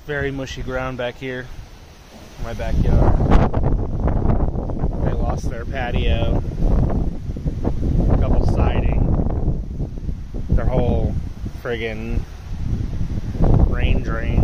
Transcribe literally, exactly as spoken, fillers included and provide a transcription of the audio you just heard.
very mushy ground back here in my backyard. They lost their patio, a couple siding, their whole friggin' rain drain